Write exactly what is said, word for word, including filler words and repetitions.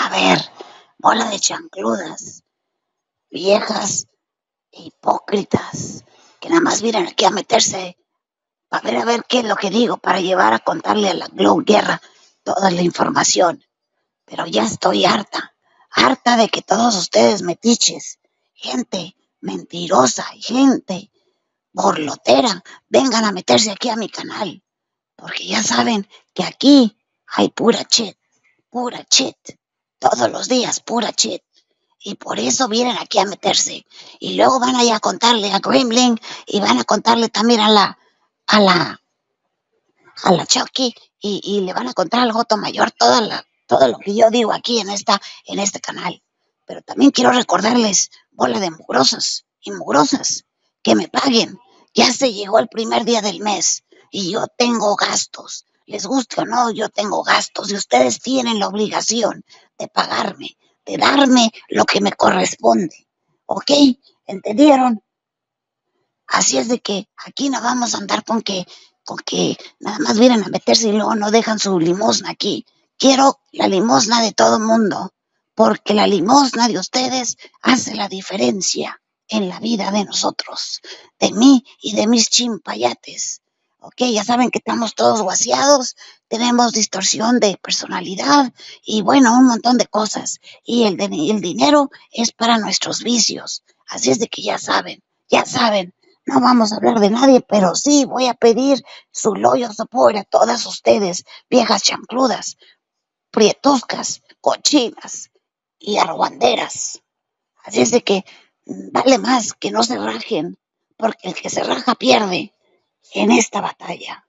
A ver, bola de chancludas, viejas hipócritas, que nada más vienen aquí a meterse a ver a ver qué es lo que digo para llevar a contarle a la Glow Guerra toda la información. Pero ya estoy harta, harta de que todos ustedes metiches, gente mentirosa y gente borlotera, vengan a meterse aquí a mi canal, porque ya saben que aquí hay pura shit, pura shit, todos los días pura shit. Y por eso vienen aquí a meterse. Y luego van allá a contarle a Gremlin y van a contarle también a la, a la, a la Chucky y, y le van a contar al Joto Mayor toda la, todo lo que yo digo aquí en esta, en este canal. Pero también quiero recordarles, bola de mugrosas y mugrosas, que me paguen. Ya se llegó el primer día del mes y yo tengo gastos. Les guste o no, yo tengo gastos y ustedes tienen la obligación de pagarme, de darme lo que me corresponde. ¿Ok? ¿Entendieron? Así es de que aquí no vamos a andar con que, con que nada más vienen a meterse y luego no dejan su limosna aquí. Quiero la limosna de todo mundo, porque la limosna de ustedes hace la diferencia en la vida de nosotros, de mí y de mis chimpayates. Ok, ya saben que estamos todos guaseados, tenemos distorsión de personalidad y bueno, un montón de cosas. Y el, de, el dinero es para nuestros vicios. Así es de que ya saben, ya saben. No vamos a hablar de nadie, pero sí voy a pedir su loyal support a todas ustedes, viejas chancludas, prietuscas, cochinas y argüanderas. Así es de que mm, vale más que no se rajen, porque el que se raja pierde en esta batalla.